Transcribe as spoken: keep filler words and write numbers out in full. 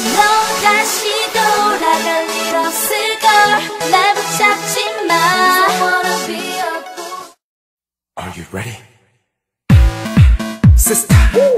너 다시 돌아갈 일 없을걸 날 붙잡지 마 I wanna be a fool. Are you ready? Sister